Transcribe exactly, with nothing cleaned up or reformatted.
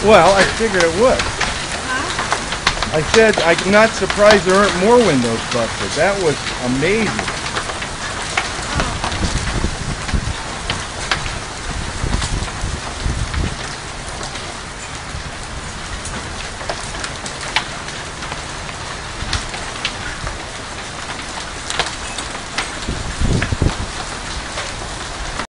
Well, I figured it would. Huh? I said I'm not surprised there aren't more windows busted. That was amazing.